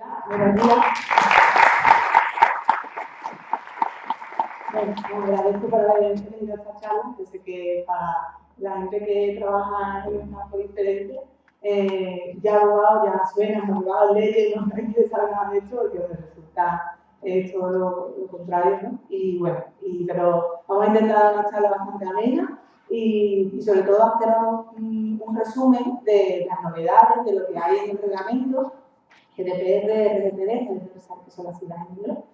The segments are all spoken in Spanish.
Hola, buenos días. Bueno, agradezco por haber venido a esta charla. Yo sé que para la gente que trabaja en un campo diferente, ya abogado ya suena, abogado leyes, no hay que saber nada de esto, porque me resulta todo lo contrario, ¿no? Y bueno, pero vamos a intentar dar una charla bastante amena y sobre todo haceros un resumen de las novedades, de lo que hay en el reglamento, GDPR, RGPD, que son las siglas en inglés.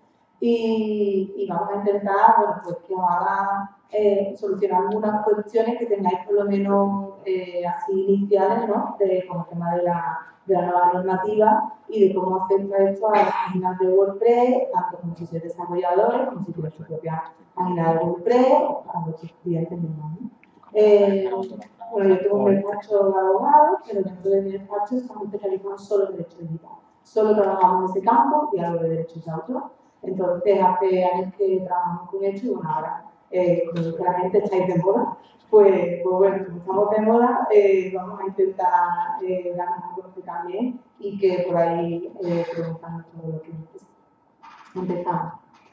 Y vamos a intentar, bueno, pues que os haga solucionar algunas cuestiones que tengáis por lo menos así iniciales, ¿no? Como el tema de la nueva normativa y de cómo afecta esto a las páginas de WordPress, tanto como si sois desarrolladores, como si tenéis su propia página de WordPress, o para vuestros clientes mismos, ¿no? Bueno, yo tengo un despacho de abogados, pero dentro de mi despacho estamos especializados solo en derecho digital. Solo trabajamos en ese campo y algo de derechos de autor. Entonces, hace años que trabajamos con esto y bueno, ahora, como que la gente estáis de moda, pues bueno, como estamos de moda, vamos a intentar darnos a conocer también y que por ahí preguntamos todo lo que necesitamos. Empezamos.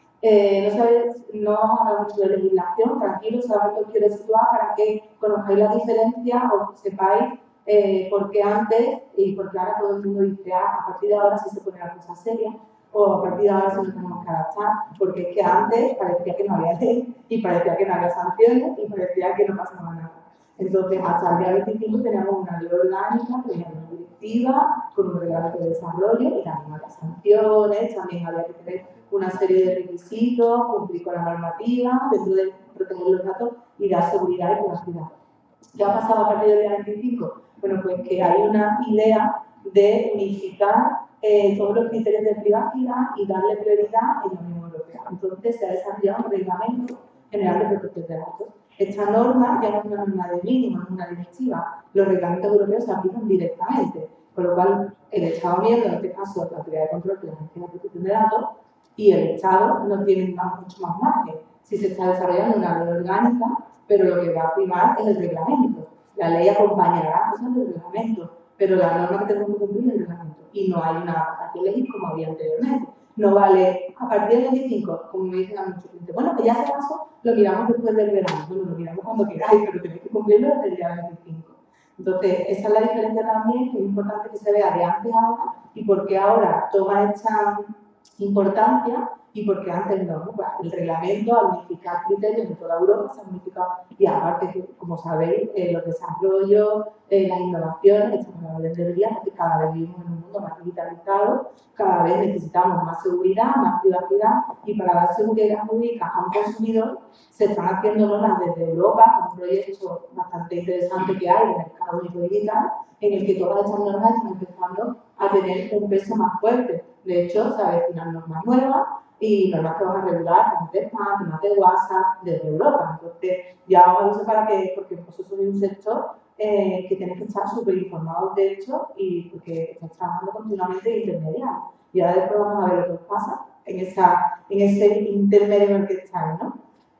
No hablamos mucho de legislación, tranquilo, solamente os quiero situar para que conozcáis la diferencia o sepáis por qué antes y por qué ahora todo el mundo dice, a partir de ahora sí se pone la cosa seria, o a partir de ahora sí nos tenemos que adaptar, porque es que antes parecía que no había ley, y parecía que no había sanciones, y parecía que no pasaba nada. Entonces, hasta el día 25 teníamos una ley orgánica, teníamos una directiva, con un reglamento de desarrollo, y también había sanciones, también había que tener una serie de requisitos, cumplir con la normativa, dentro de proteger los datos y dar seguridad y privacidad. ¿Qué ha pasado a partir del día 25? Bueno, pues que hay una idea de unificar todos los criterios de privacidad y darle prioridad en la Unión Europea. Entonces se ha desarrollado un reglamento general de protección de datos. Esta norma ya no es una norma de mínimo, no es una directiva. Los reglamentos europeos se aplican directamente, con lo cual el Estado miembro, en este caso la Autoridad de Control de la Agencia de Protección de Datos, y el Estado no tienen mucho más margen. Si se está desarrollando una ley orgánica, pero lo que va a primar es el reglamento. La ley acompañará cosas del reglamento, pero la norma que tenemos que cumplir es el reglamento. Y no hay una adaptación legal como había anteriormente. No vale, a partir del 25, como me dicen a muchos clientes, bueno, que ya se pasó, lo miramos después del verano. Bueno, lo miramos cuando queráis, pero tenéis que cumplirlo desde el día 25. Entonces, esa es la diferencia también, que es importante que se vea de antes a ahora, y porque ahora toma esta importancia y porque antes no. Pues el reglamento, al unificar criterios de toda Europa, se ha unificado. Y aparte, como sabéis, los desarrollos, las innovaciones, estamos a la orden del día, porque cada vez vivimos en un mundo más digitalizado, cada vez necesitamos más seguridad, más privacidad, y para dar seguridad jurídica a un consumidor se están haciendo normas desde Europa, un proyecto bastante interesante que hay, el mercado único digital, en el que todas estas normas están empezando a tener un peso más fuerte. De hecho, se avecinan normas nuevas y normas que van a regular temas de spam, temas de WhatsApp desde Europa. Entonces, ya os aviso porque vosotros sois un sector que tenéis que estar súper informados de esto y porque estáis trabajando continuamente de intermediarios. Y ahora después vamos a ver lo que os pasa en ese intermedio en el que estáis, ¿no?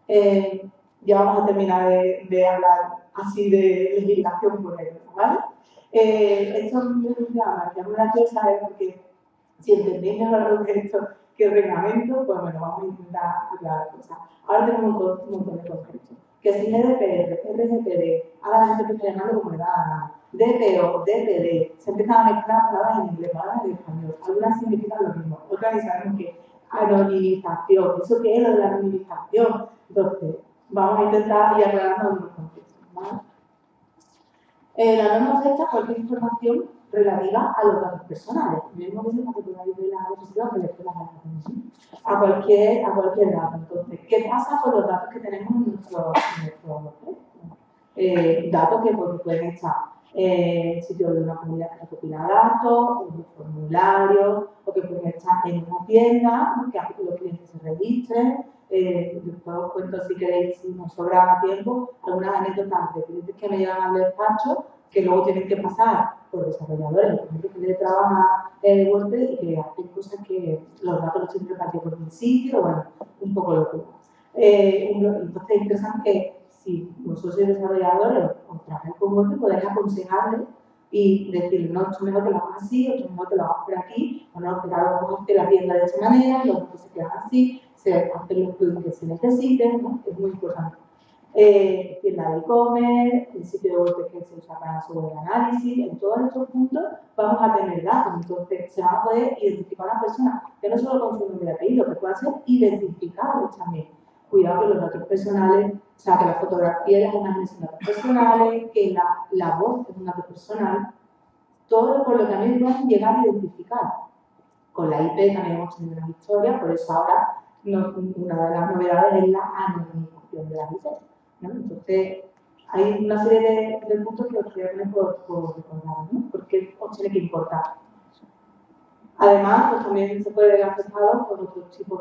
Ya vamos a terminar de hablar así de legislación por ejemplo, ¿vale? Esto me llama la atención saber porque si entendéis mejor esto que el reglamento, pues bueno, vamos a intentar aclarar cosas. Ahora tenemos un montón de conceptos. Que si GDPR, RGPD, ahora la gente empieza a llamarlo como le da la gana. DPO, DPD, se empiezan a mezclar palabras en inglés, palabras en español. Algunas significan lo mismo, otras ni sabemos qué. Anonimización, ¿eso qué es lo de la anonimización? Entonces, vamos a intentar ir aclarando algunos conceptos, ¿vale? La norma afecta cualquier información relativa a los datos personales. Mismo que sepa que podáis ver la disposición que después las a cualquier dato. Entonces, ¿qué pasa con los datos que tenemos en nuestro datos que pueden estar en sitios de una comunidad que recopila datos, en un formulario, o que pueden estar en una tienda, ¿no? Que hace que los clientes se registren. Después os cuento, si queréis, si nos sobra tiempo, algunas anécdotas de clientes que me llevan al despacho que luego tienen que pasar por desarrolladores, por gente que trabaja en WordPress y que hacen cosas que los datos los tienen repartidos por un sitio, bueno, un poco locura. Entonces es interesante que si vosotros sois desarrolladores o trabajáis con WordPress, podéis aconsejarles y decir, no, esto es mejor que lo hagas así, esto es mejor que lo hagas por aquí, o no, pero ahora vamos a hacer la tienda de esta manera, los datos se quedan así, se hacen los plugins que se necesiten, ¿no? Es muy importante. Tienda de e-commerce, el sitio de web que se usa para su análisis, en todos estos puntos vamos a tener datos, entonces se va a poder identificar a una persona que no solo con su nombre y apellido, que pueda ser identificable también. Cuidado que los datos personales, o sea, que la fotografía y las imágenes son datos personales, que la voz es un dato personal, todo por lo que a mí me pueden llegar a identificar. Con la IP también hemos tenido una historia, por eso ahora una de las novedades es la anonimización de las IP, ¿no? Entonces, hay una serie de puntos que os voy a poner por recordar, ¿no? Porque os tiene que importar. Además, pues también se puede ver afectado por otros tipos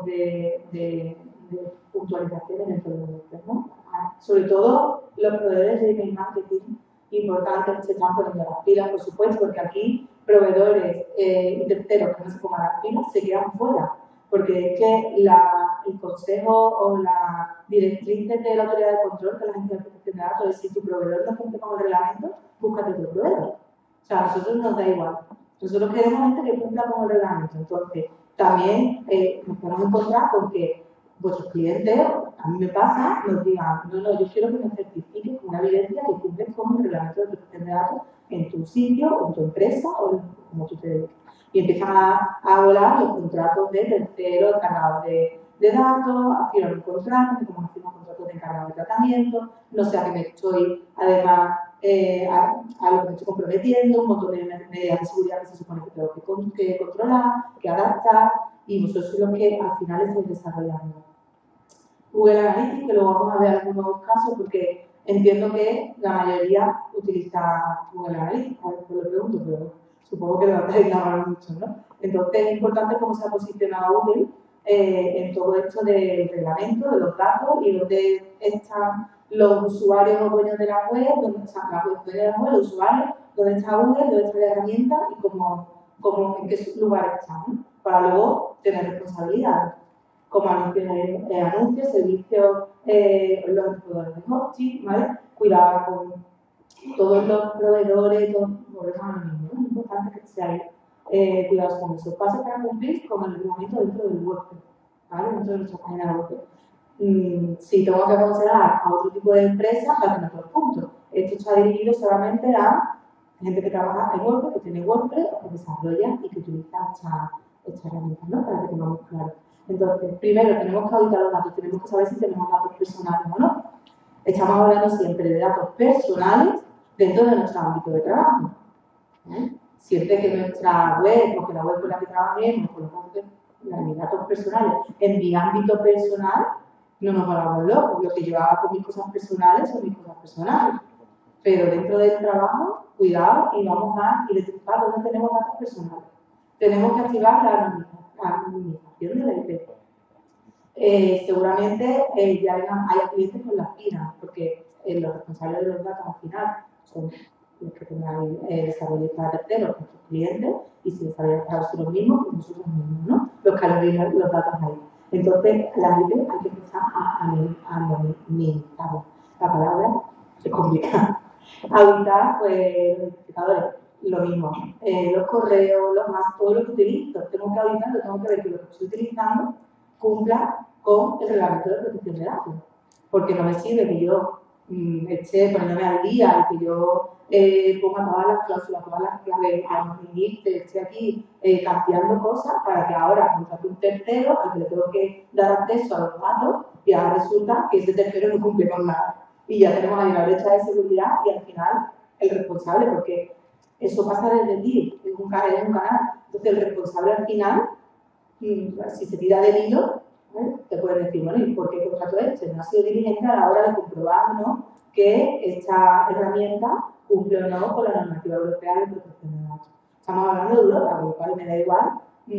de puntualizaciones dentro de los, ¿no? Sobre todo los proveedores de email marketing importantes que se están poniendo las pilas, por supuesto, porque aquí proveedores y terceros que no se pongan las pilas se quedan fuera, porque es que el consejo o la directriz de la autoridad de control de la Agencia de Protección de Datos es si tu proveedor no cumple con el reglamento, búscate otro proveedor. O sea, a nosotros nos da igual. Nosotros queremos gente que cumpla con el reglamento. Entonces, también nos podemos encontrar con que vuestros clientes, a mí me pasa, nos digan, no, yo quiero que me certifiques con una evidencia que cumples con el reglamento de protección de datos en tu sitio, o en tu empresa, o como tú te dediques. Y empiezan a volar los contratos de terceros encargados de datos, a firmar un contrato, como firmar contratos de encargado de tratamiento, no sé a qué me estoy, además, a lo que me estoy comprometiendo, un montón de medidas de seguridad que se supone que tengo que controlar, que adaptar, y vosotros sois los que al final estáis desarrollando. Google Analytics, que luego vamos a ver algunos casos, porque entiendo que la mayoría utiliza Google Analytics, a ver, pues lo pregunto, pero supongo que lo estáis grabando mucho, ¿no? Entonces es importante cómo se ha posicionado Google en todo esto del reglamento, de los datos y dónde están los usuarios o dueños de la web, dónde están los dueños de la web, los usuarios, dónde está Google, dónde está la herramienta y en qué lugar están, ¿no? Para luego tener responsabilidades, como anuncios, servicios, los proveedores de hosting, ¿vale? Cuidado con todos los proveedores, volvemos a lo mismo, ¿no? Es importante que seáis cuidados con eso. Pasos para cumplir con el reglamento dentro del WordPress, ¿vale? Dentro de nuestra página de WordPress. Si tengo que aconsejar a otro tipo de empresas, para tener otros puntos. Esto está dirigido solamente a gente que trabaja en WordPress, que tiene WordPress, o que desarrolla y que utiliza esta herramienta, ¿no? Para que tengamos claro. Entonces, primero tenemos que auditar los datos, tenemos que saber si tenemos datos personales o no. Estamos hablando siempre de datos personales dentro de nuestro ámbito de trabajo. Siempre que nuestra web o que la web con la que trabajemos colocamos mis datos personales en mi ámbito personal, no nos hagamos locos. Lo que yo haga con mis cosas personales son mis cosas personales. Pero dentro del trabajo, cuidado y vamos a identificar dónde tenemos datos personales. Tenemos que activar la anonimización de la IP. Seguramente ya haya clientes con las pilas, porque los responsables de los datos al final son los que tengan desarrollo para terceros, nuestros clientes, y si desarrollan para nosotros mismos, pues nosotros mismos, ¿no? Los que alojamos los datos ahí. Entonces, las IP hay que empezar a anonimizar. La palabra es complicada. Auditar, pues, los identificadores, lo mismo. Los correos, los más, todo lo que utilizo, tengo que auditarlo, tengo que ver que lo que estoy utilizando cumpla con el reglamento de protección de datos. Porque no me sirve que yo esté poniéndome al día, que yo ponga todas las cláusulas, todas las claves, que esté aquí cambiando cosas para que ahora contrate un tercero al que le tengo que dar acceso a los datos y ahora resulta que ese tercero no cumple con nada. Y ya tenemos ahí la brecha de seguridad y al final el responsable, porque eso pasa desde ti, es un canal. Entonces el responsable al final, si se tira del hilo, te pueden decir, bueno, ¿y por qué contrato este? No ha sido diligente a la hora de comprobar, ¿no?, que esta herramienta cumple o no con la normativa europea de protección de datos. Estamos hablando de Europa, con lo cual me da igual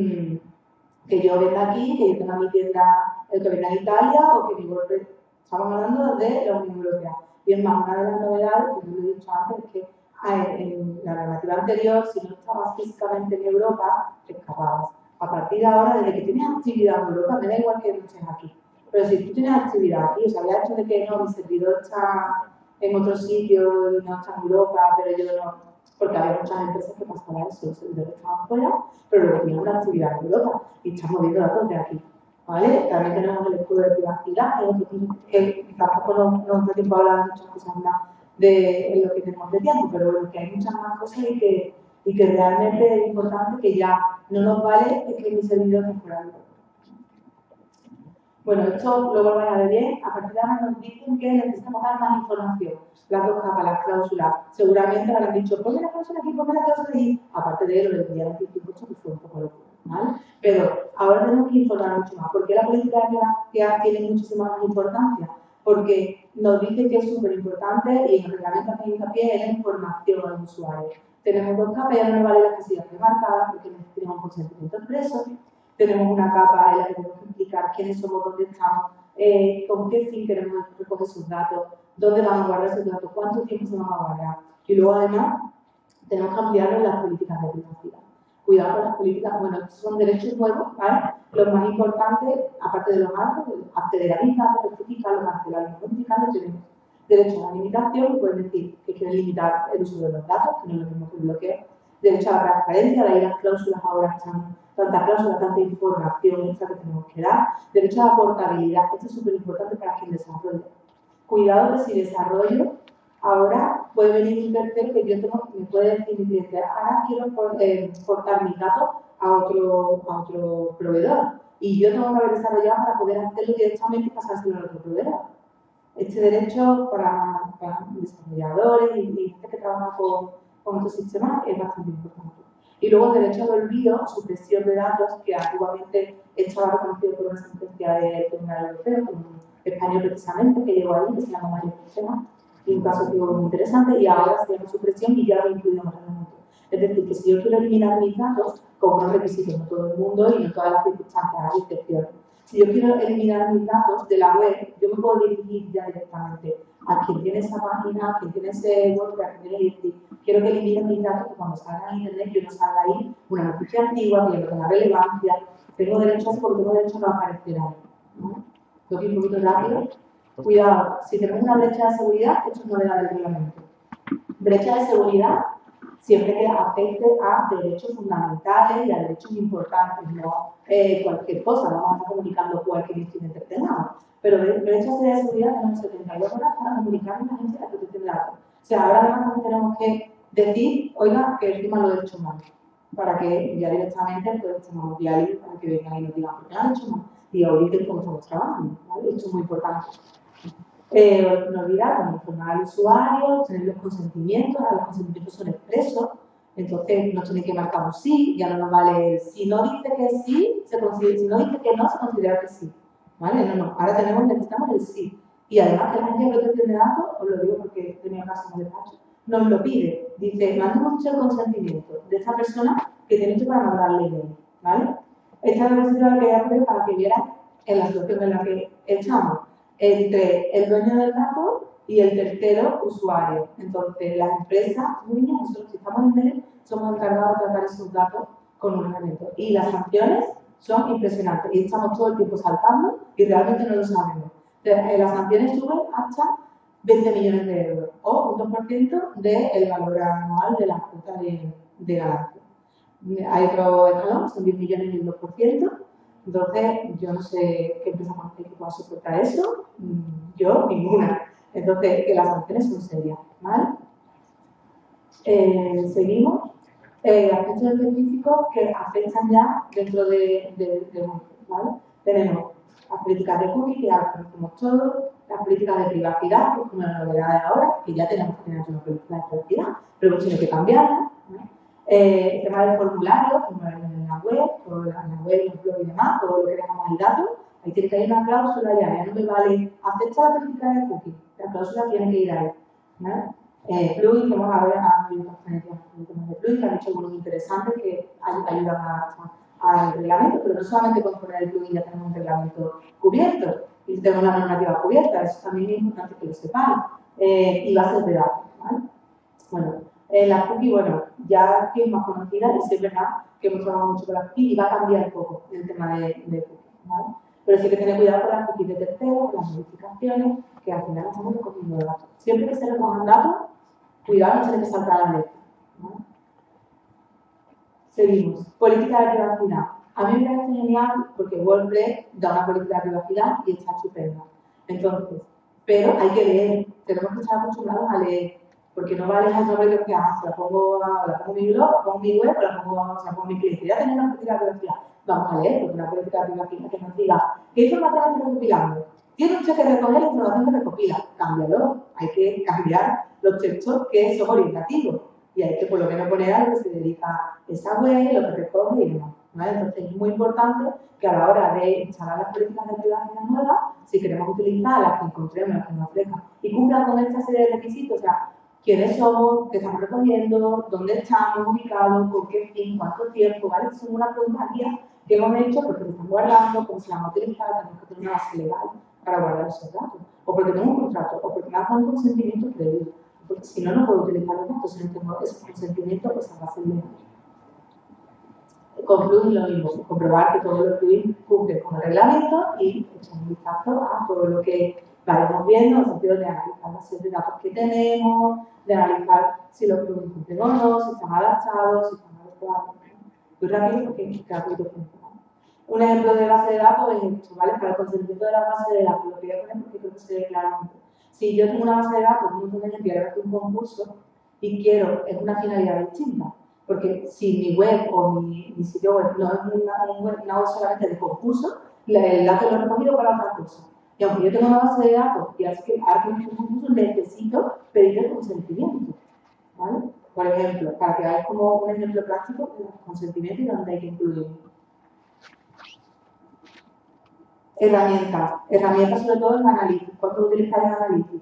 que yo venda aquí, que yo tenga mi tienda, que venga en Italia o que mi WordPress. Estamos hablando de la Unión Europea. Y es más, una de las novedades, que yo lo he dicho antes, es que en la normativa anterior, si no estabas físicamente en Europa, te escapabas. A partir de ahora, desde que tienes actividad en Europa, me da igual que no estés aquí. Pero si tú tienes actividad aquí, o sea, ya el hecho de que no, mi servidor está en otro sitio y no está en Europa, pero yo no, porque había muchas empresas que pasaban eso, los servidores estaban fuera, pero luego tenían una actividad en Europa y están moviendo datos de aquí. ¿Vale? También tenemos el escudo de privacidad, que tampoco nos da tiempo a hablar de muchas cosas más de lo que tenemos de tiempo, pero bueno, que hay muchas más cosas y que realmente es importante que ya no nos vale que mi servidor no fuera algo. Bueno, esto lo vais a ver bien. A partir de ahora nos dicen que necesitamos dar más información. Las dos capas, las cláusulas. Seguramente habrán dicho, ponme la cláusula aquí, ponme la cláusula allí. Aparte de lo del día 25, que fue un poco locura, ¿vale? Pero ahora tenemos que informar mucho más. ¿Por qué la política de privacidad tiene muchísima más importancia? Porque nos dice que es súper importante y en el reglamento hace hincapié en la información al usuario. Tenemos dos capas, ya no nos vale las casillas marcadas porque necesitamos consentimiento expreso. Tenemos una capa en la que tenemos que explicar quiénes somos, dónde estamos, con qué fin queremos recoger sus datos, dónde van a guardar esos datos, cuánto tiempo se van a guardar. Y luego, además, tenemos que ampliarlo en las políticas de privacidad. Cuidado con las políticas, bueno, estos son derechos nuevos, ¿vale? Los más importantes, aparte de los altos, acceder a mis datos, rectificarlos, cancelarlos, modificarlos, tenemos derecho a la limitación, que pueden decir que quieren limitar el uso de los datos, que no es lo mismo que el bloqueo. Derecho a la transparencia, de ahí las cláusulas ahora están tanta cláusula, tanta información extra que tenemos que dar. Derecho a la portabilidad, esto es súper importante para quien desarrolla. Cuidado que si desarrollo, ahora puede venir un tercero que yo tengo, me puede decir mi cliente, ahora quiero portar mis datos a otro proveedor. Y yo tengo que haber desarrollado para poder hacerlo directamente y pasárselo al otro proveedor. Este derecho para desarrolladores y gente que trabaja con estos sistemas es bastante importante. Y luego el derecho al olvido, supresión de datos, que antiguamente estaba reconocido por una sentencia del Tribunal Europeo, un español precisamente, que llegó ahí, que se llama Mario Sistema, y un caso que muy interesante, y ahora se llama supresión y ya lo incluimos en el reglamento. Es decir, que si yo quiero eliminar mis datos, con unos requisitos, no todo el mundo y no todas las circunstancias, hay excepciones. Si yo quiero eliminar mis datos de la web, yo me puedo dirigir ya directamente a quien tiene esa página, a quien tiene ese web, a quien tiene y decir, quiero que eliminen mis datos, que cuando salga en internet yo no salga ahí una noticia antigua, que no tenga relevancia. Tengo derecho a eso porque tengo derecho a no aparecer ahí. ¿No? Lo que un poquito rápido. Cuidado, si tenemos una brecha de seguridad, esto es novedad del reglamento. Brecha de seguridad siempre que afecte a derechos fundamentales y a derechos importantes, no cualquier cosa, no vamos a estar comunicando cualquier incidente que tengamos. Pero brechas de seguridad tenemos 72 horas para comunicar a la agencia de la protección de datos. O sea, ahora además también tenemos que decir, oiga, que encima lo he hecho mal, para que ya directamente pues estemos diarios para que vengan y nos digan por qué lo han hecho mal y auditen cómo estamos trabajando, ¿vale? Esto es muy importante. No olvidar, informar al usuario, tener los consentimientos, los consentimientos son expresos, entonces nos tiene que marcar un sí, ya no nos vale, si no dice que sí, se considera, si no dice que no, se considera que sí, ¿vale? No, ahora necesitamos el sí. Y además que la Agencia de Protección de Datos, os lo digo porque tenía caso en el despacho, nos lo pide, dice, mandemos mucho el consentimiento de esta persona que tiene hecho para mandarle email, ¿vale? Esta es la posibilidad que voy a poner para que vieran en la situación en la que estamos entre el dueño del dato y el tercero usuario. Entonces, las empresas, nosotros si estamos en medio, somos encargados de tratar esos datos con un reglamento. Y las sanciones son impresionantes. Y estamos todo el tiempo saltando y realmente no lo sabemos. Entonces, las sanciones suben hasta 20 millones de euros o un 2% del valor anual de la cuota de ganancia. Hay otro escalón, son 10 millones y el 2%. Entonces, yo no sé qué empresa conoce que pueda soportar eso. Yo, ninguna. Entonces, que las sanciones son serias, ¿vale? Seguimos. Aspectos específicos que afectan ya dentro de ¿vale? Tenemos las políticas de cookies, que ya conocemos todos, las políticas de privacidad, que es como la novedad de ahora, que ya tenemos que tener una política de privacidad, pero hemos tenido que cambiarla, ¿vale? El tema del formulario en la web, los blogs y demás, todo lo que dejamos el dato, ahí tiene que haber una cláusula ya no me vale aceptar la política de cookies, la cláusula tiene que ir ahí, ¿vale? Plugin, vamos a ver a temas de plugin, que han hecho algunos interesantes que ayudan al reglamento, pero no solamente con poner el plugin ya tenemos un reglamento cubierto, y tenemos la normativa cubierta, eso también es importante que lo sepáis, y bases de datos, ¿vale? Bueno, la cookie, bueno, ya que es más conocida, y sí es verdad que hemos trabajado mucho con la cookie y va a cambiar un poco el tema de cookie, ¿vale? Pero sí hay que tener cuidado con las cookies de terceros, con las modificaciones, que al final estamos recogiendo datos. Siempre que se recojan datos, cuidado, no se les salta la letra, ¿vale? Seguimos. Política de privacidad. A mí me parece genial porque WordPress da una política de privacidad y está estupenda. Entonces, pero hay que leer. Tenemos que estar acostumbrados a leer. Porque no vale el nombre que la pongo en mi blog, la pongo en mi web, o la pongo en mi cliente. Ya tenemos una política de privacidad. Vamos a leer, porque una política de privacidad que nos diga ¿qué información está recopilando? Tiene usted que recoger la información que recopila. Cámbialo. Hay que cambiar los textos que son orientativos. Y hay que por lo menos poner a lo que se dedica esa web, lo que recoge y demás. ¿Vale? Entonces es muy importante que a la hora de instalar las políticas de privacidad nuevas, si queremos utilizar las que encontremos, las que nos ofrezcan, y cumplan con esta serie de requisitos, o sea, quiénes somos, qué estamos recogiendo, dónde estamos ubicados, por qué fin, cuánto tiempo, ¿vale? Son unas preguntas guías que hemos hecho porque se están guardando, cómo se van a utilizar, tenemos que tener una base legal para guardar esos datos, o porque tengo un contrato, o porque me hago un consentimiento previo, porque si no, no puedo utilizar los datos, si no tengo ese consentimiento, pues va a ser legal. Con plugin lo mismo, comprobar que todos los plugins cumplen con el reglamento y echar un vistazo a todo lo que vayamos viendo, en el sentido de analizar la serie de datos que tenemos, de analizar si los plugins cumplen o no, si están adaptados, si están adecuados. Muy rápido porque rápido funciona. Un ejemplo de base de datos es esto, ¿vale? Para el consentimiento de la base de datos, lo voy a poner porque creo que se ve claramente. Si yo tengo una base de datos, un montón de gente quiere hacer un concurso y quiero, es una finalidad distinta. Porque si mi web o mi sitio web no es una web solamente de concurso, el dato lo he recogido para otra cosa. Y aunque yo tengo una base de datos y ahora que un concurso, necesito pedir el consentimiento. ¿Vale? Por ejemplo, para que veáis como un ejemplo práctico de consentimiento y donde hay que incluir. Herramientas sobre todo en Analytics. ¿Cuánto utilizáis en Analytics?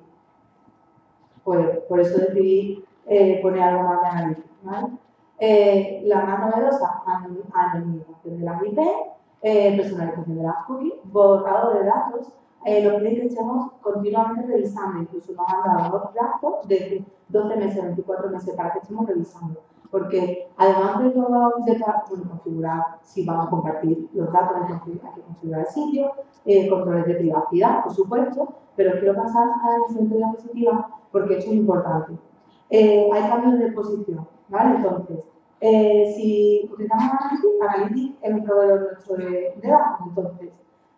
Pues por eso decidí poner algo más de Analytics. ¿Vale? La más novedosa, anonimización de las IP, personalización de las cookies, borrado de datos, lo que estamos continuamente revisando, incluso nos han dado unos plazos de 12 meses, 24 meses para que estemos revisando. Porque además de todo, configurar si vamos a compartir los datos, hay que configurar el sitio, controles de privacidad, por supuesto, pero quiero pasar a la siguiente diapositiva porque esto es importante. Hay cambios de posición, ¿vale? Entonces, si utilizamos Analytics es un proveedor nuestro de datos, entonces,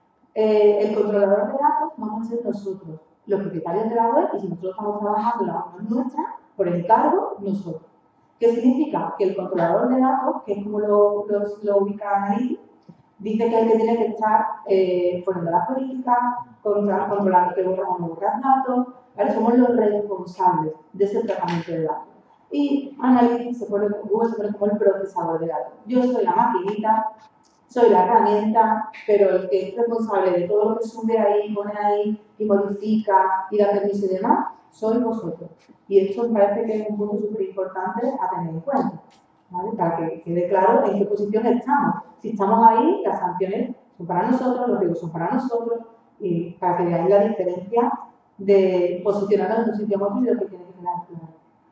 el controlador de datos vamos a ser nosotros, los propietarios de la web, y si nosotros estamos trabajando la web nuestra, por encargo, nosotros. ¿Qué significa? Que el controlador de datos, que es como lo ubica Analytics, dice que es el que tiene que estar poniendo las políticas, controlando que borran o no borran datos, ¿vale? Somos los responsables de ese tratamiento de datos. Y Analytics Google se pone como el procesador de datos. Yo soy la maquinita, soy la herramienta, pero el que es responsable de todo lo que sube ahí, pone ahí y modifica y da permiso y demás, soy vosotros. Y esto me parece que es un punto súper importante a tener en cuenta, ¿vale? Para que quede claro en qué posición estamos. Si estamos ahí, las sanciones son para nosotros, los riesgos son para nosotros, y para que veáis la diferencia de posicionarnos en un sitio móvil y lo que tiene que tener claro.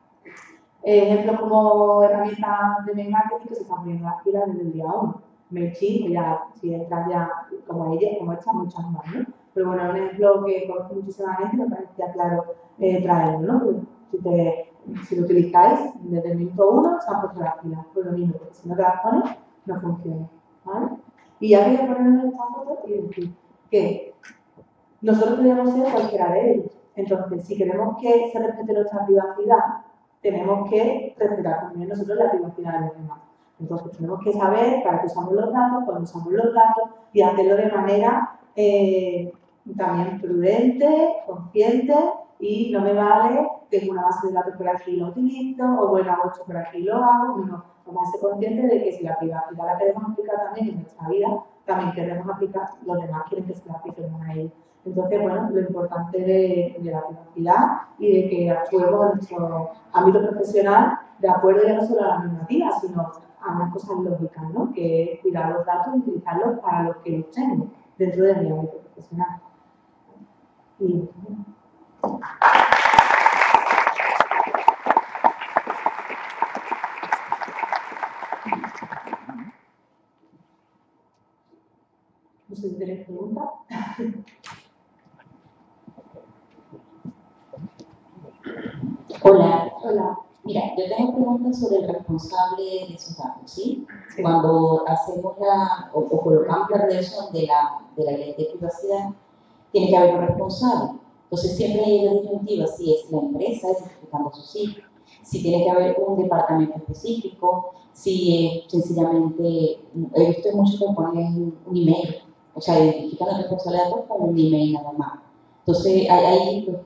Ejemplos como herramientas de mail marketing que se están poniendo las pilas desde el día 1. MailChimp, ya, si entras ya, como ella, como estas, muchas más, ¿no? Pero bueno, un ejemplo que conozco muchísima gente, me parecía claro traerlo, ¿no? Si lo utilizáis, desde el minuto 1 se han puesto las pilas, pues lo mismo, porque si no te las pones, no funciona, ¿vale? Y ya quería ponernos en esta foto y decir que nosotros podemos ser cualquiera de ellos. Entonces, si queremos que se respete nuestra privacidad, tenemos que respetar también nosotros la privacidad de los demás. Entonces, tenemos que saber para qué usamos los datos, cuándo usamos los datos y hacerlo de manera también prudente, consciente, y no me vale, tengo una base de datos por aquí y lo utilizo, o bueno, hago esto por aquí y lo hago. No, vamos a ser conscientes de que si la privacidad la queremos aplicar también en nuestra vida, también queremos aplicar, los demás quieren que se la apliquemos a ellos. Entonces, bueno, lo importante de la privacidad y de que actuemos en nuestro ámbito profesional de acuerdo ya no solo a la normativa, sino a unas cosas lógicas, ¿no? Que es cuidar los datos y utilizarlos para lo que los tengo dentro de mi ámbito profesional. Y, no sé si tenéis preguntas. Hola. Hola. Mira, yo tengo preguntas sobre el responsable de esos datos, ¿sí? Sí. Cuando hacemos o colocamos la redacción de la ley de privacidad, tiene que haber un responsable. Entonces siempre hay la disyuntiva si es la empresa identificando sus hijos, si tiene que haber un departamento específico, si sencillamente, he visto mucho que ponen un email, o sea, identifican al responsable de datos con un email nada más. Entonces ahí pues,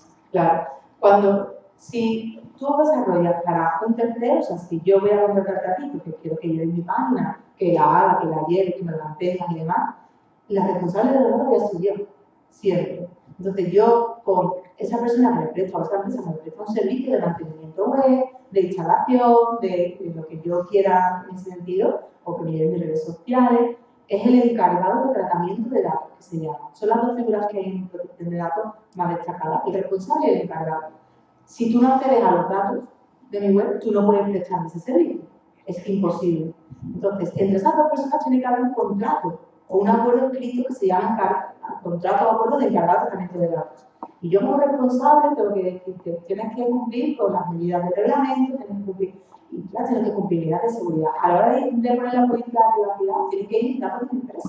claro, si tú desarrollas para un tercero, o sea, si yo voy a contratarte a ti porque quiero que lleve mi página, que la haga, que la lleve, que me la mantenga y demás, la responsable de los datos voy a ser yo, siempre. Entonces yo con esa persona que le presto a esa empresa me presta un servicio de mantenimiento web, de instalación, de lo que yo quiera en ese sentido, o que me lleve mis redes sociales, es el encargado de tratamiento de datos, que se llama. Son las dos figuras que hay en protección de datos más destacadas, el responsable y el encargado. Si tú no accedes a los datos de mi web, tú no puedes prestar ese servicio. Es imposible. Entonces, entre esas dos personas tiene que haber un contrato o un acuerdo escrito que se llama contrato o acuerdo de encargado de tratamiento de datos. Y yo como responsable tengo que decir que tienes que cumplir con las medidas de reglamento, tienes que cumplir, y claro, tienes que cumplir medidas de seguridad. A la hora de poner la política de privacidad, tiene que ir datos de mi empresa.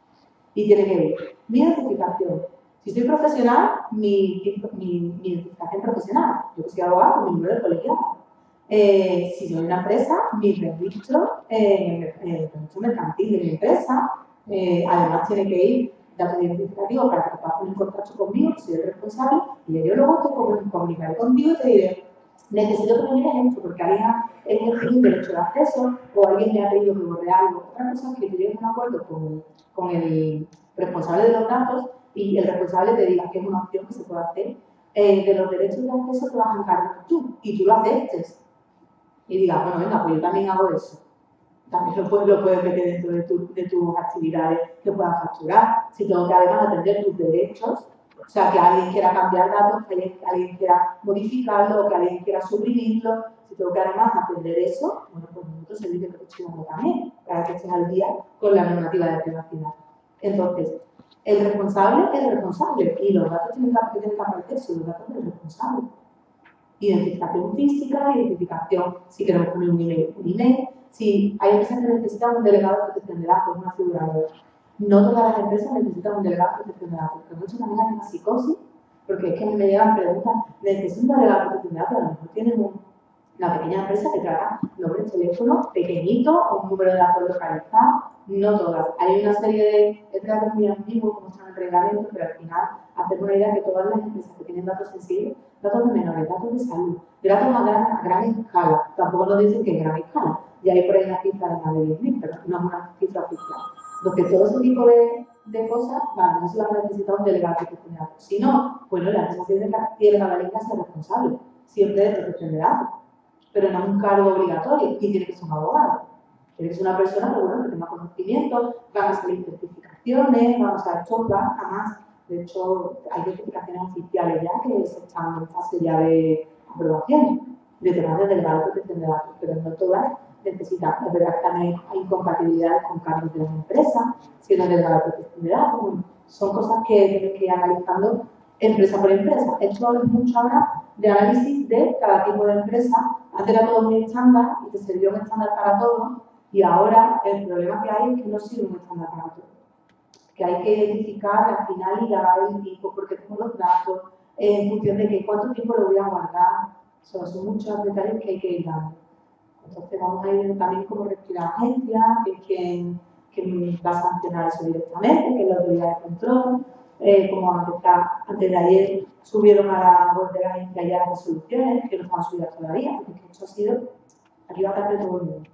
Y tiene que ir mi identificación. Si soy profesional, mi identificación profesional. Yo que soy abogado, mi número de colegiado. Si soy una empresa, mi registro, el registro mercantil de mi empresa. Además, tiene que ir datos identificativos para que puedas poner en contacto conmigo, que soy el responsable, y yo luego te comunicaré contigo y te diré, necesito que me mires esto, porque alguien ha ejercido un derecho de acceso o alguien me ha pedido que borre algo. Otra cosa es que tú llegues a un acuerdo con el responsable de los datos y el responsable te diga que es una opción que se puede hacer de los derechos de acceso que vas a encargar tú y tú lo aceptes y digas, bueno, venga, pues yo también hago eso. También lo puedes meter dentro de tus actividades que puedas facturar. Si tengo que además atender tus derechos, o sea, que alguien quiera cambiar datos, que alguien quiera modificarlo o que alguien quiera suprimirlo, si tengo que además atender eso, bueno, pues nosotros servicio de protección también, para que estés al día con la normativa de privacidad. Entonces, el responsable es el responsable y los datos tienen que aparecer sobre los datos del responsable. Identificación física, identificación, si queremos poner un email. Si hay empresas que necesitan un delegado de protección de datos, una figura nueva. No todas las empresas necesitan un delegado de protección de datos, pero muchas también hay una psicosis, porque es que me llegan preguntas, necesito un delegado de protección de datos, a lo mejor tienen una pequeña empresa que trabaja nombre de teléfono pequeñito o un número de datos localizado, no todas. Hay una serie de datos muy antiguos, como están en el reglamento, pero al final hacer una idea que todas las empresas que tienen datos sensibles, datos de menores, datos de salud, datos a gran escala, tampoco nos dicen que es gran escala, y hay por ahí una cifra de más de 10.000, pero no es una cifra oficial. Entonces, todo ese tipo de cosas, vale, no se van a necesitar un delegado de protección de datos. Si no, bueno, la empresa tiene que ser responsable, siempre de protección de datos, pero no es un cargo obligatorio y tiene que ser un abogado. Tiene que ser una persona que tenga conocimiento, van a salir certificaciones, vamos a esto va a más. De hecho, hay certificaciones oficiales ya que están en fase ya de aprobación de temas de delegado de protección de datos, pero no todas necesitan. Es verdad que también hay incompatibilidades con cargos de las empresas, siendo delegado de protección de datos. Bueno, son cosas que tienen que ir analizando empresa por empresa. Esto es mucho ahora de análisis de cada tipo de empresa. Antes era todo muy estándar y te servía un estándar para todos, y ahora el problema que hay es que no sirve un estándar para todos. Que hay que identificar la finalidad, el tipo, porque tengo los datos, en función de que cuánto tiempo lo voy a guardar. Son muchos detalles que hay que ir dando. Entonces vamos a ir también como respira la agencia, que es quien va a sancionar eso directamente, que es la autoridad de control. Como antes de ayer subieron a la web de la agencia ya las resoluciones, que no están subidas todavía, porque esto ha sido aquí va a tarde todo el mundo.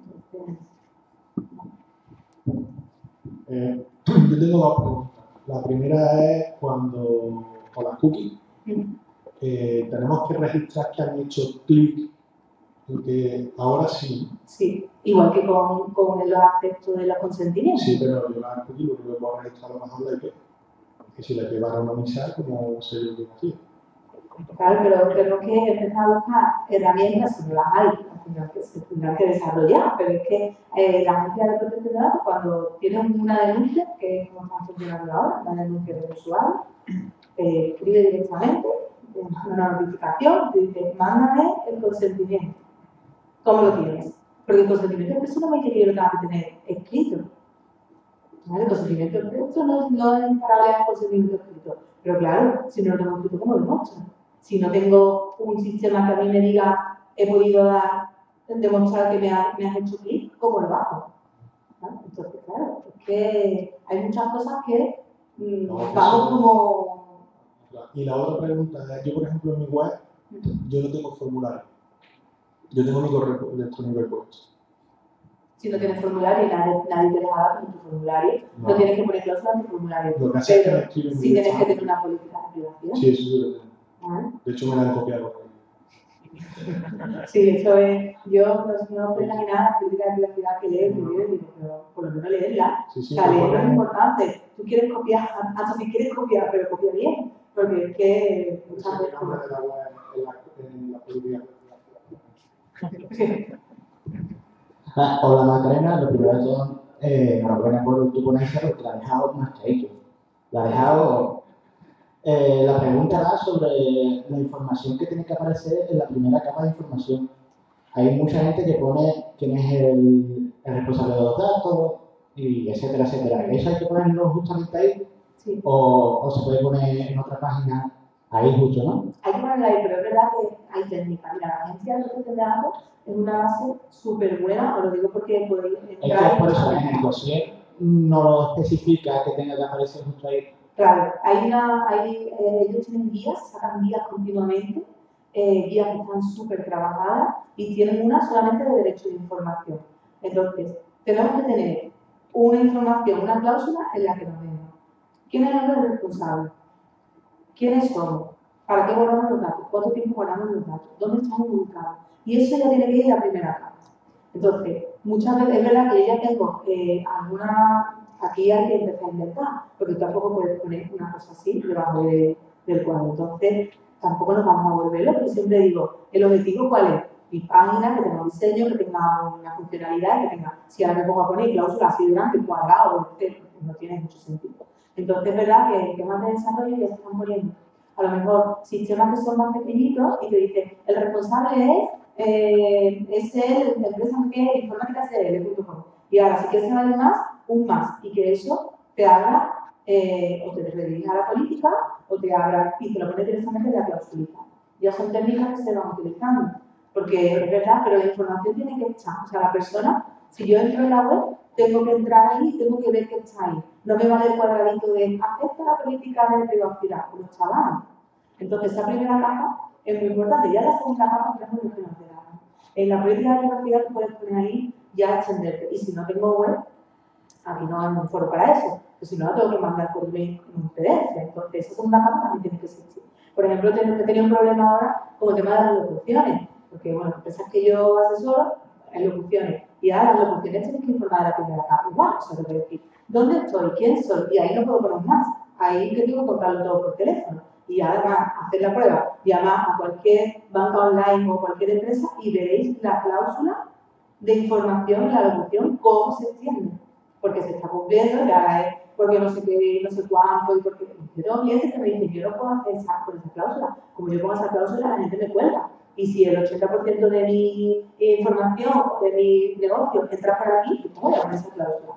Yo tengo dos preguntas. La primera es cuando con las cookies tenemos que registrar que han hecho clic, porque ahora sí. Sí, igual que con los aspectos de los consentimientos. Sí, pero yo las cookies lo que puedo registrar a lo mejor la IP. Porque si la IP va a anonimizar, como se lo digo así. Claro, pero tenemos que empezar a buscar herramientas, si no las hay, al final que se tendrán que desarrollar, pero es que la agencia de protección de datos, cuando tienen una denuncia, que es como está funcionando ahora, una denuncia del usuario, escribe directamente, te manda una notificación, te dice, mándame el consentimiento. ¿Cómo lo tienes? Porque el consentimiento expreso no me dice que yo lo tenga que tener escrito. ¿Vale? El consentimiento expreso no es imparable al consentimiento escrito. Pero claro, si no lo tengo escrito, ¿cómo lo demuestro? Si no tengo un sistema que a mí me diga, he podido demostrar que me has hecho clic, ¿cómo lo hago? ¿Vale? Entonces, claro, es que hay muchas cosas que vamos como... Y la otra pregunta es, yo por ejemplo en mi web, yo no tengo formulario. Yo tengo mi correo electrónico puesto. Si no tienes formulario y nadie te deja dar tu formulario, no tienes que poner cláusulas en tu formulario. Lo que hace es que me Pero escriben sí tienes que tener una política de privacidad. Sí, eso sí lo tengo. ¿Vale? De hecho, me la han copiado. Sí, eso es. Yo no puedo imaginar la política de privacidad que lees, pero por lo menos leerla. Sí, La leerla es importante. Tú quieres copiar, hasta si quieres copiar, pero copia bien. Porque es que muchas veces. En la política de privacidad. Hola Macarena, lo primero de todo, enhorabuena por tu ponencia porque la has dejado más clarito. La has dejado. La pregunta va sobre la información que tiene que aparecer en la primera capa de información. Hay mucha gente que pone quién es el responsable de los datos, y etcétera, etcétera. ¿Eso hay que ponerlo justamente ahí? Sí. ¿O se puede poner en otra página ahí justo, no? Hay que ponerla ahí, pero es verdad que hay técnicas. Mira, la agencia de protección de datos es una base súper buena, os lo digo porque podéis entrar. Es que por eso en el dossier no lo especifica que tenga que aparecer justo ahí. Claro, ellos tienen guías, sacan guías continuamente, guías que están súper trabajadas y tienen una solamente de derecho de información. Entonces, tenemos que tener una información, una cláusula en la que nos venga. ¿Quién es el responsable? ¿Quiénes somos? ¿Para qué guardamos los datos? ¿Cuánto tiempo guardamos los datos? ¿Dónde estamos ubicados? Y eso ya tiene que ir en la primera capa. Entonces, muchas veces es verdad que yo ya tengo aquí hay que empezar a inventar, porque tampoco puedes poner una cosa así debajo del cuadro. Entonces, tampoco nos vamos a volver locos. Siempre digo, ¿el objetivo cuál es? Mi página, que tenga un diseño, que tenga una funcionalidad, que tenga, si ahora me pongo a poner cláusulas así durante cuadrado, no tiene mucho sentido. Entonces, es verdad que en temas de desarrollo ya se están poniendo, a lo mejor, sistemas que son más pequeñitos y te dicen, el responsable es la empresa que informática CL.com. Y ahora, si quieres saber más, un más, y que eso te abra, o te redirija a la política, o te abra y te lo pone directamente de la clausulita. Ya son técnicas que se van utilizando, porque es verdad, pero la información tiene que estar. O sea, la persona, si yo entro en la web, tengo que entrar ahí y tengo que ver que está ahí. No me vale el cuadradito de acepta la política de privacidad, como chaval. Entonces, esa primera capa es muy importante. Ya la segunda capa tenemos lo que nos da. En la política de privacidad tú puedes poner ahí ya extenderte. Y si no tengo web, aquí no hay un foro para eso. Pues si no, la tengo que mandar por email en un PDF. Entonces, esa segunda capa también tiene que existir. Por ejemplo, he tenido un problema ahora con el tema de las locuciones. Porque, bueno, empresas que yo asesoro, hay locuciones. Y ahora las locuciones tienen que informar de la primera capa. Igual, o sea, tengo que decir, ¿dónde estoy? ¿Quién soy? Y ahí no puedo poner más. Ahí que tengo que contarlo todo por teléfono. Y además, hacer la prueba, llamar a cualquier banca online o cualquier empresa y veréis la cláusula de información en la locución, cómo se extiende. Porque se está cumpliendo y ahora es porque no sé qué, no sé cuánto, y porque yo tengo clientes que me dicen, yo no puedo hacer con esa cláusula. Como yo pongo esa cláusula, la gente me cuelga. Y si el 80% de mi información o de mi negocio entra por aquí, ¿cómo voy a poner esa cláusula?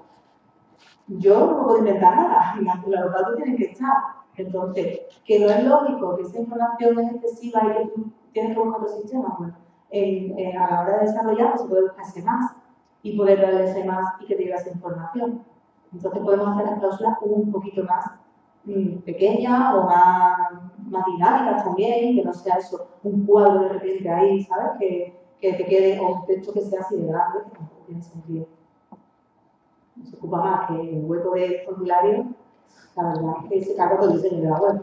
Yo no puedo inventar nada, los datos tienen que estar. Entonces, que no es lógico que esa información es excesiva y que tú tienes que buscar otro sistema, bueno, a la hora de desarrollar pues se puede buscar ese más y poder darle ese más y que te llegue esa información. Entonces podemos hacer las cláusulas un poquito más pequeñas o más dinámicas también, que no sea eso, un cuadro de repente ahí, ¿sabes? Que te quede, o un texto que sea así de grande, que tampoco tiene sentido. Se ocupa más que el hueco de formulario, la verdad es que se carga todo el diseño de la web.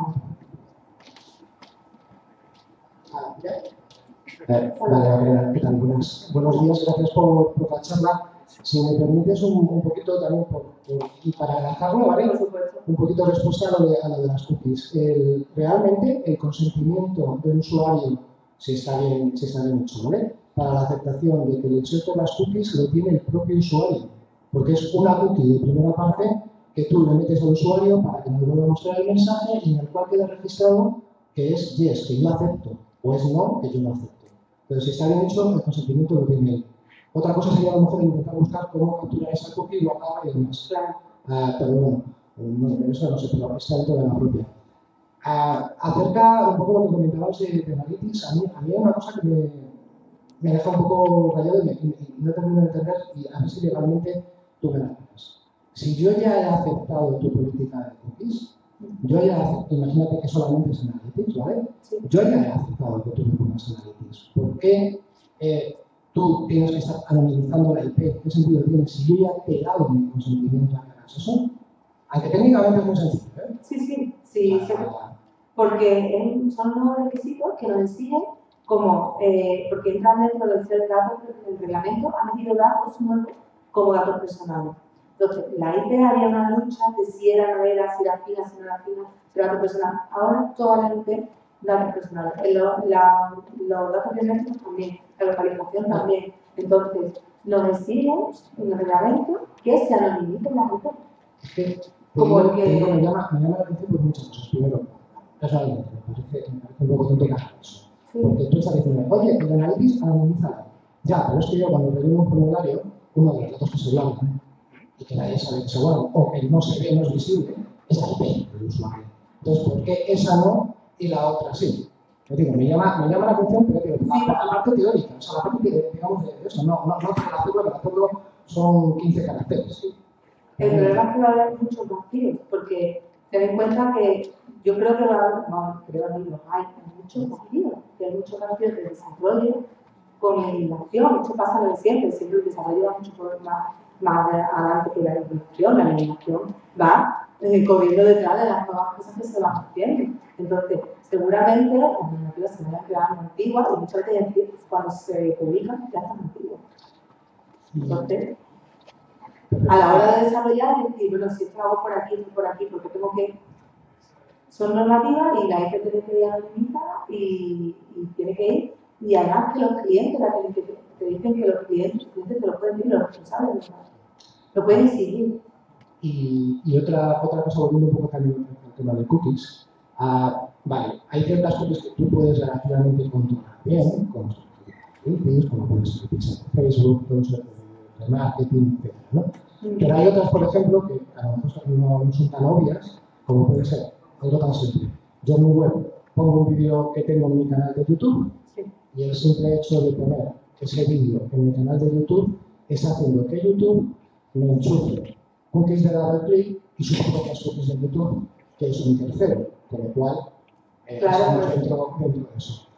Vale, ¿qué tal? Buenos días, gracias por la charla. Si me permites un poquito también, y para lanzarlo, ¿vale? Un poquito respuesta a lo de las cookies. Realmente el consentimiento del usuario se está bien hecho, ¿vale? Para la aceptación de que el inserto de las cookies lo tiene el propio usuario, porque es una cookie de primera parte que tú le metes al usuario para que nos vuelva a mostrar el mensaje y en el cual queda registrado que es yes, que yo acepto, o es no, que yo no acepto. Pero si está bien hecho, el consentimiento lo tiene él. Otra cosa sería a lo mejor intentar buscar cómo capturar esa cookie, guardarla y demás. Pero bueno, no, eso no sé, pero está dentro de la propia. Acerca un poco lo que comentabas de Analytics, a mí hay una cosa que me deja un poco rayado y no termino de entender, y a ver si legalmente tú me la explicas. Si yo ya he aceptado tu política de cookies, yo ya he aceptado, imagínate que solamente es Analytics, ¿vale? Sí. Yo ya he aceptado que tú me pongas Analytics. ¿Por qué tú tienes que estar anonimizando la IP? ¿Qué sentido tiene? Si yo ya te he dado mi consentimiento a que hagas eso, aunque técnicamente es muy sencillo, ¿eh? Sí, porque son unos requisitos que nos exigen como, porque entran dentro del ser datos del reglamento, han metido datos nuevos como datos personales. Entonces, la IP había una lucha de si era o no era, si era fina, si no era fina, si era dato personal. Ahora toda la IP datos personales. Los datos biométricos también, la localización también. Entonces, nos exigen en el reglamento que se anonimicen las IP. Como el que me llama la atención por muchas cosas. Primero, personalmente, me parece un poco tonto que hagan eso. Porque tú estás diciendo, oye, el Analytics anonimízalo. Ya, pero es que yo cuando relleno un formulario, uno de los datos que se guardan y que nadie sabe que se guardan, o que no se ve, no es visible, es la IP del usuario. Entonces, ¿por qué esa no y la otra sí? Yo digo, me llama la atención, pero digo, la parte teórica, o sea, la parte que, digamos, de eso, no para hacerlo son 15 caracteres. El problema es que va a haber muchos vacíos, porque ten en cuenta que yo creo que va a haber, no, creo que los hay muchos vacíos, que hay muchos vacíos de desarrollo con legislación. Esto pasa lo de siempre el desarrollo va mucho más adelante que la legislación. La legislación va corriendo detrás de las nuevas cosas que se van haciendo. Entonces, seguramente las normativas se van a quedar antiguas y muchas veces cuando se publican ya están antiguas. Entonces, a la hora de desarrollar, es decir, bueno, si esto lo hago por aquí, porque tengo que... Son normativas y la gente tiene que ir anonimizada y tiene que ir. Y además que los clientes te dicen que los clientes te lo pueden decir, los responsables, lo pueden exigir. Y otra cosa, volviendo un poco también al tema de cookies, vale, hay ciertas cookies que tú puedes relativamente controlar bien, como como puede ser cookies de Facebook, todo eso de marketing, etc., ¿no? Pero hay otras, por ejemplo, que a lo mejor no son tan obvias, como puede ser algo tan simple. Yo en mi web pongo un vídeo que tengo en mi canal de YouTube y el simple hecho de poner ese vídeo en mi canal de YouTube está haciendo que YouTube me enchufe cookies de double click y sus propias cookies de YouTube, que es un tercero, con lo cual estamos dentro de eso.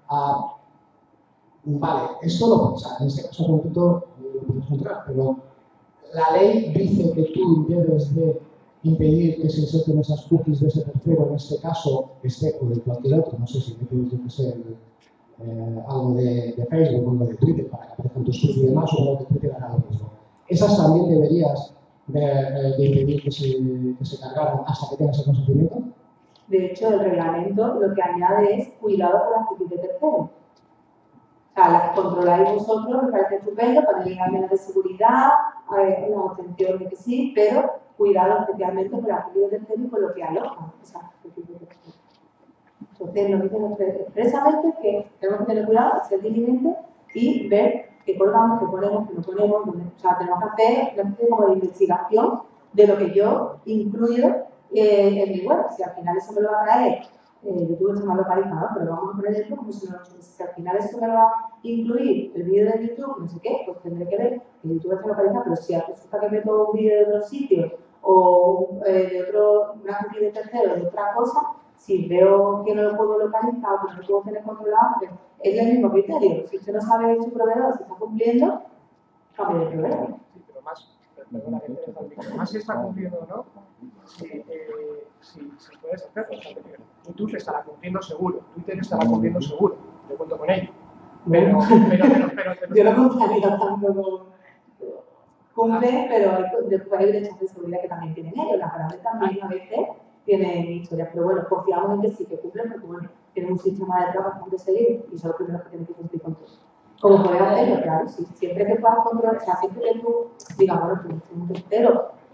Vale, esto lo pasa, en este caso concreto lo puedes encontrar, pero la ley dice que tú debes de impedir que se inserten esas cookies de ese tercero, en este caso, o de cualquier otro, no sé si me pides que sea algo de Facebook o algo de Twitter para que aparezcan tus tweets y demás, o algo de Twitter haga lo mismo. Esas también deberías de impedir que se cargaran hasta que tengas el consentimiento. De hecho, el reglamento lo que añade es cuidado con las cookies de terceros. O sea, las controláis vosotros, me parece estupendo, para tener medidas de seguridad, una obtención de que sí, pero cuidado especialmente con las cookies de terceros y con lo que alojan esas cookies de terceros. Entonces, nos dicen expresamente que tenemos que tener cuidado, ser diligentes y ver qué colgamos, qué ponemos, qué no ponemos. O sea, tenemos que hacer una especie como de investigación de lo que yo incluyo en mi web. Si al final eso me lo va a traer, YouTube se me localiza, ¿no? Pero vamos a poner esto como si al final eso me lo va a incluir el vídeo de YouTube, no sé qué, pues tendré que ver que YouTube se localiza, pero si resulta que meto un vídeo de otro sitio o de una cookie de tercero, de otra cosa, si veo que no lo puedo localizar o que no lo puedo tener controlado, pues es el mismo criterio. Si usted no sabe su proveedor si está cumpliendo, cambie de proveedor. Sí, pero más si está cumpliendo o no, si puedes hacerlo. YouTube estará cumpliendo seguro, Twitter estará cumpliendo seguro, yo cuento con ello. Pero yo no contaría tanto con... Cumple, pero después hay brechas de seguridad que también tienen ellos. Las grandes también a veces tienen historias, pero bueno, confiamos en que sí que cumplen, porque bueno, tienen un sistema de trabajo bastante seguido y son los primeros que tienen que cumplir con todo. Como puedes hacerlo, claro, sí. Siempre que puedas controlar, o sea, siempre que tú digas, bueno, pues un tercero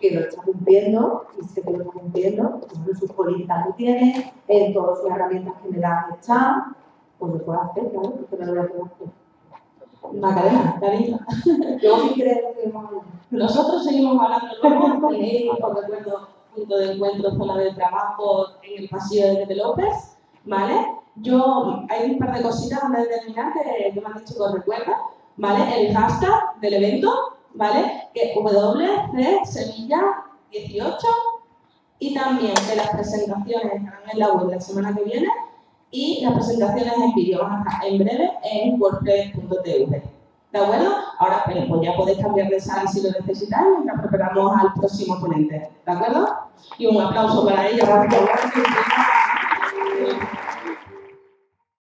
que lo está cumpliendo y sé que lo está cumpliendo, en sus políticas lo tiene, en todas las herramientas que me dan están, pues lo puedo hacer, claro, porque no lo puedo hacer. Macarena, Karina. Luego si quieres seguimos hablando. Nosotros seguimos hablando luego, tenéis, os recuerdo, punto de encuentro, zona de trabajo en el pasillo de Pepe López, ¿vale? Hay un par de cositas antes de terminar que me han dicho que os recuerda, ¿vale? El hashtag del evento, ¿vale? Que es WC-Sevilla18 y también de las presentaciones estarán en la web la semana que viene y las presentaciones en vídeo van a estar en breve en wordpress.tv. ¿De acuerdo? Ahora, pues ya podéis cambiar de sala si lo necesitáis mientras preparamos al próximo ponente. ¿De acuerdo? Y un aplauso para ella.